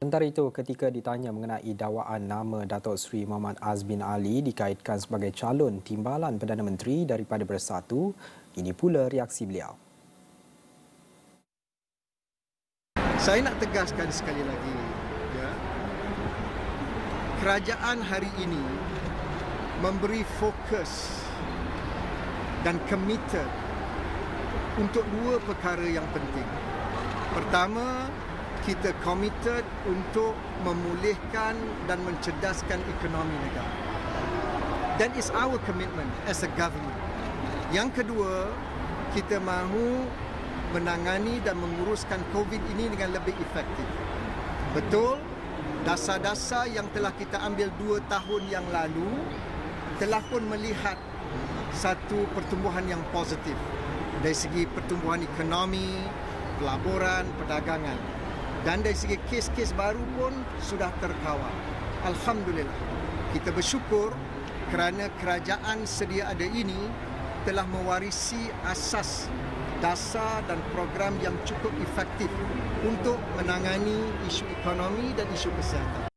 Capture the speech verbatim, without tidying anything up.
Sementara itu, ketika ditanya mengenai dakwaan nama Datuk Seri Muhammad Azmin Ali dikaitkan sebagai calon timbalan Perdana Menteri daripada Bersatu, ini pula reaksi beliau. Saya nak tegaskan sekali lagi, ya, kerajaan hari ini memberi fokus dan committed untuk dua perkara yang penting. Pertama, kita committed untuk memulihkan dan mencerdaskan ekonomi negara. That is our commitment as a government. Yang kedua, kita mahu menangani dan menguruskan COVID ini dengan lebih efektif. Betul, dasar-dasar yang telah kita ambil dua tahun yang lalu telah pun melihat satu pertumbuhan yang positif dari segi pertumbuhan ekonomi, pelaburan, perdagangan. Dan dari segi kes-kes baru pun sudah terkawal. Alhamdulillah. Kita bersyukur kerana kerajaan sedia ada ini telah mewarisi asas dasar dan program yang cukup efektif untuk menangani isu ekonomi dan isu kesihatan.